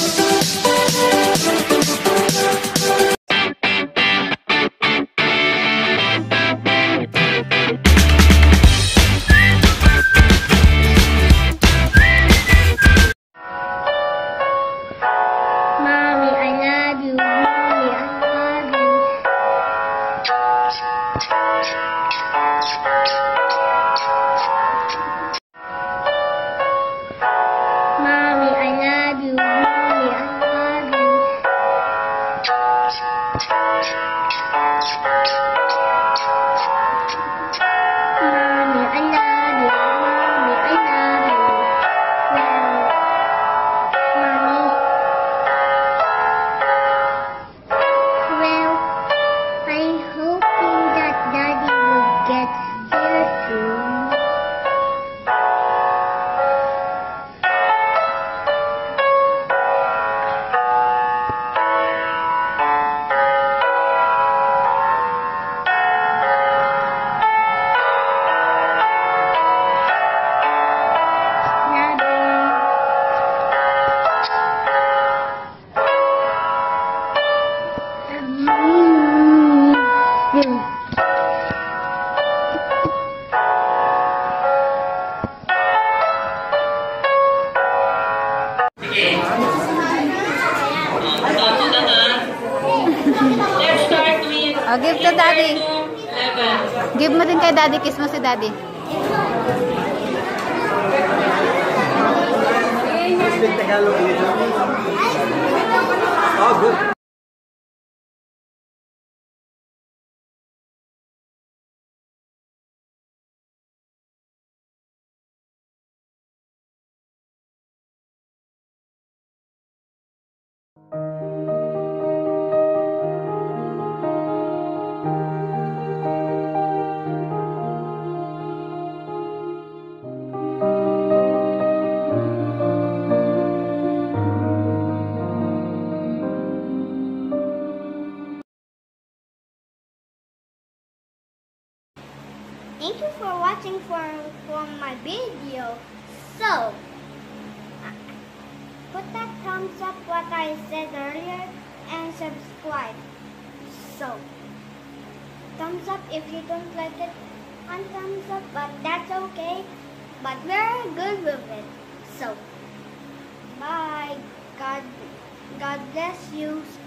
Oh, give to daddy. Give mo din kay daddy. Kiss mo si daddy. Oh, good. Thank you for watching for my video. So, put that thumbs up what I said earlier and subscribe. So, thumbs up if you don't like it, and thumbs up, but that's okay. But we're good with it. So, bye. God bless you.